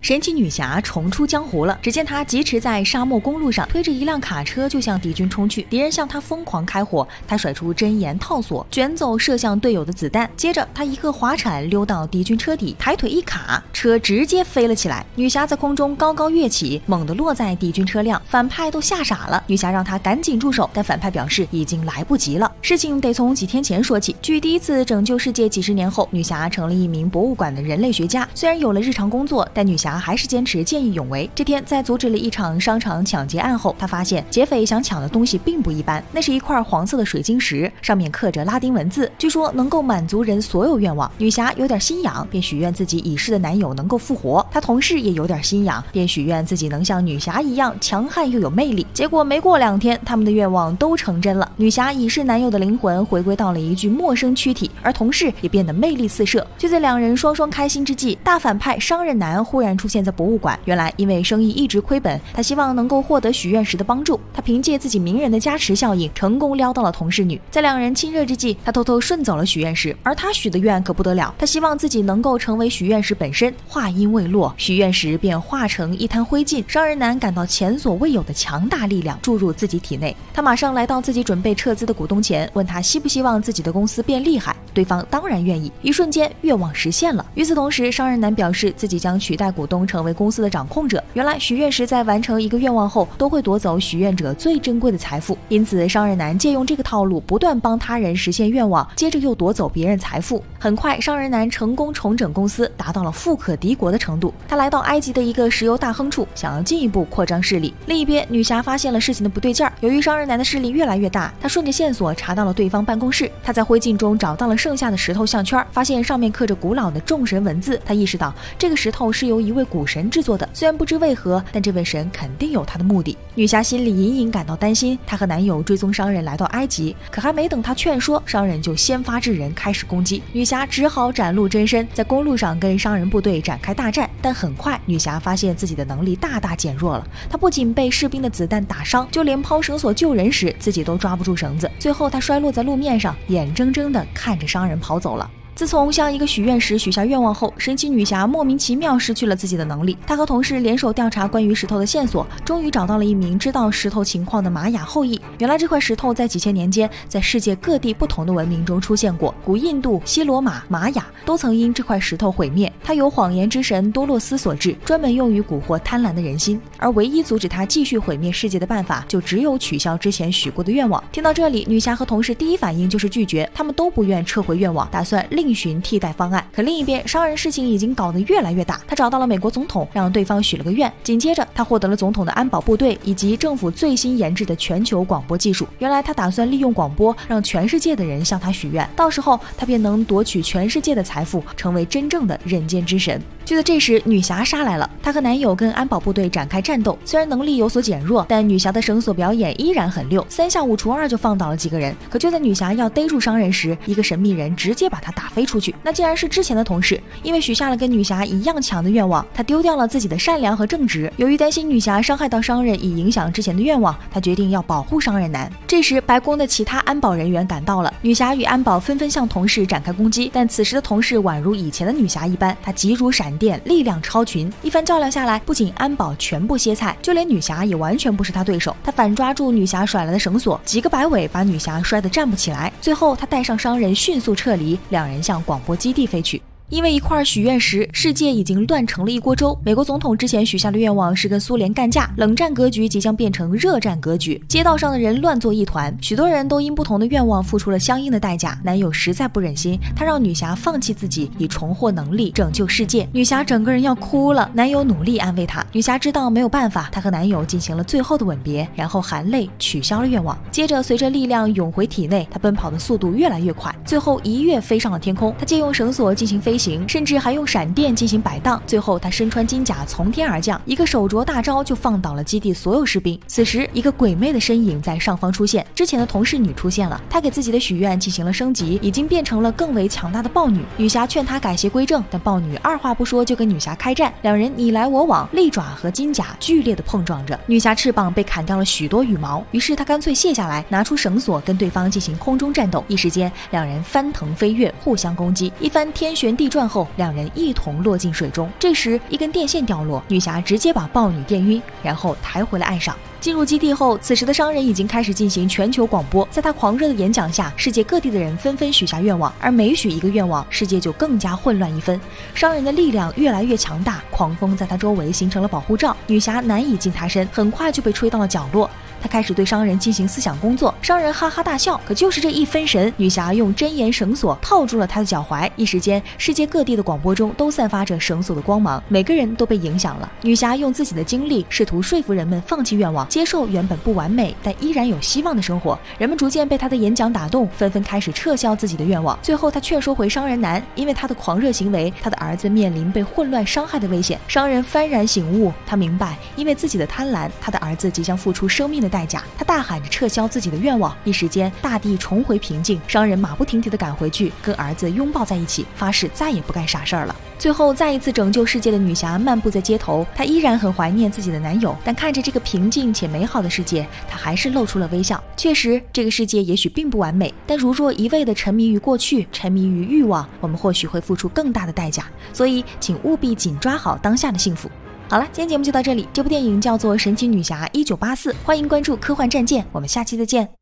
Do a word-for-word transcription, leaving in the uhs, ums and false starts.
神奇女侠重出江湖了。只见她疾驰在沙漠公路上，推着一辆卡车就向敌军冲去。敌人向她疯狂开火，她甩出真言套索，卷走射向队友的子弹。接着她一个滑铲溜到敌军车底，抬腿一卡，车直接飞了起来。女侠在空中高高跃起，猛地落在敌军车辆，反派都吓傻了。女侠让她赶紧住手，但反派表示已经来不及了。事情得从几天前说起。距第一次拯救世界几十年后，女侠成了一名博物馆的人类学家。虽然有了日常工作，但女侠还是坚持见义勇为。这天，在阻止了一场商场抢劫案后，她发现劫匪想抢的东西并不一般，那是一块黄色的水晶石，上面刻着拉丁文字，据说能够满足人所有愿望。女侠有点心痒，便许愿自己已逝的男友能够复活。她同事也有点心痒，便许愿自己能像女侠一样强悍又有魅力。结果没过两天，他们的愿望都成真了。女侠已逝男友的灵魂回归到了一具陌生躯体，而同事也变得魅力四射。就在两人双双开心之际，大反派商人男忽然出现在博物馆。原来因为生意一直亏本，他希望能够获得许愿石的帮助。他凭借自己名人的加持效应，成功撩到了同事女。在两人亲热之际，他偷偷顺走了许愿石。而他许的愿可不得了，他希望自己能够成为许愿石本身。话音未落，许愿石便化成一滩灰烬。商人男感到前所未有的强大力量注入自己体内，他马上来到自己准备撤资的股东前，问他希不希望自己的公司变厉害。对方当然愿意，一瞬间愿望实现了。与此同时，商人男表示自己将取代股东成为公司的掌控者。原来许愿石在完成一个愿望后，都会夺走许愿者最珍贵的财富，因此商人男借用这个套路，不断帮他人实现愿望，接着又夺走别人财富。很快，商人男成功重整公司，达到了富可敌国的程度。他来到埃及的一个石油大亨处，想要进一步扩张势力。另一边，女侠发现了事情的不对劲儿，由于商人男的势力越来越大，他顺着线索查到了对方办公室。他在灰烬中找到了剩下的石头项圈，发现上面刻着古老的众神文字。他意识到这个石头是由一位古神制作的，虽然不知为何，但这位神肯定有他的目的。女侠心里隐隐感到担心，她和男友追踪商人来到埃及，可还没等她劝说，商人就先发制人开始攻击。女侠只好展露真身，在公路上跟商人部队展开大战。但很快，女侠发现自己的能力大大减弱了，她不仅被士兵的子弹打伤，就连抛绳索救人时自己都抓不住绳子。最后她摔落在路面上，眼睁睁地看着商人跑走了。自从向一个许愿石许下愿望后，神奇女侠莫名其妙失去了自己的能力。她和同事联手调查关于石头的线索，终于找到了一名知道石头情况的玛雅后裔。原来这块石头在几千年间在世界各地不同的文明中出现过，古印度、西罗马、玛雅都曾因这块石头毁灭。它由谎言之神多洛斯所制，专门用于蛊惑贪婪的人心。而唯一阻止它继续毁灭世界的办法，就只有取消之前许过的愿望。听到这里，女侠和同事第一反应就是拒绝，他们都不愿撤回愿望，打算另寻替代方案。可另一边，商人事情已经搞得越来越大，他找到了美国总统，让对方许了个愿。紧接着，他获得了总统的安保部队以及政府最新研制的全球广播技术。原来他打算利用广播，让全世界的人向他许愿，到时候他便能夺取全世界的财富，成为真正的人间之神。就在这时，女侠杀来了，她和男友跟安保部队展开战斗。虽然能力有所减弱，但女侠的绳索表演依然很溜，三下五除二就放倒了几个人。可就在女侠要逮住商人时，一个神秘人直接把她打飞出去。那竟然是之前的同事，因为许下了跟女侠一样强的愿望，他丢掉了自己的善良和正直。由于担心女侠伤害到商人以影响之前的愿望，他决定要保护商人男。这时，白宫的其他安保人员赶到了，女侠与安保纷纷向同事展开攻击，但此时的同事宛如以前的女侠一般，她急如闪电，力量超群。一番较量下来，不仅安保全部歇菜，就连女侠也完全不是他对手。他反抓住女侠甩来的绳索，几个摆尾把女侠摔得站不起来。最后，他带上商人迅速撤离，两人向广播基地飞去。因为一块许愿石，世界已经乱成了一锅粥。美国总统之前许下的愿望是跟苏联干架，冷战格局即将变成热战格局，街道上的人乱作一团，许多人都因不同的愿望付出了相应的代价。男友实在不忍心，他让女侠放弃自己，以重获能力拯救世界。女侠整个人要哭了，男友努力安慰她。女侠知道没有办法，她和男友进行了最后的吻别，然后含泪取消了愿望。接着随着力量涌回体内，她奔跑的速度越来越快，最后一跃飞上了天空。她借用绳索进行飞行，甚至还用闪电进行摆荡。最后他身穿金甲从天而降，一个手镯大招就放倒了基地所有士兵。此时一个鬼魅的身影在上方出现，之前的同事女出现了，她给自己的许愿进行了升级，已经变成了更为强大的豹女。女侠劝她改邪归正，但豹女二话不说就跟女侠开战，两人你来我往，利爪和金甲剧烈的碰撞着。女侠翅膀被砍掉了许多羽毛，于是她干脆卸下来，拿出绳索跟对方进行空中战斗。一时间两人翻腾飞跃，互相攻击，一番天旋地地转后，两人一同落进水中。这时，一根电线掉落，女侠直接把豹女电晕，然后抬回了岸上。进入基地后，此时的商人已经开始进行全球广播，在他狂热的演讲下，世界各地的人纷纷许下愿望，而每许一个愿望，世界就更加混乱一分。商人的力量越来越强大，狂风在他周围形成了保护罩，女侠难以近他身，很快就被吹到了角落。他开始对商人进行思想工作，商人哈哈大笑。可就是这一分神，女侠用针眼绳索套住了他的脚踝，一时间，世界各地的广播中都散发着绳索的光芒，每个人都被影响了。女侠用自己的经历，试图说服人们放弃愿望，接受原本不完美但依然有希望的生活。人们逐渐被他的演讲打动，纷纷开始撤销自己的愿望。最后，他劝说回商人难，因为他的狂热行为，他的儿子面临被混乱伤害的危险。商人幡然醒悟，他明白，因为自己的贪婪，他的儿子即将付出生命的代价。他大喊着撤销自己的愿望，一时间大地重回平静。商人马不停蹄地赶回去，跟儿子拥抱在一起，发誓再也不干傻事儿了。最后，再一次拯救世界的女侠漫步在街头，她依然很怀念自己的男友，但看着这个平静且美好的世界，她还是露出了微笑。确实，这个世界也许并不完美，但如若一味地沉迷于过去，沉迷于欲望，我们或许会付出更大的代价。所以，请务必紧抓好当下的幸福。好了，今天节目就到这里。这部电影叫做《神奇女侠一九八四》，欢迎关注科幻战舰，我们下期再见。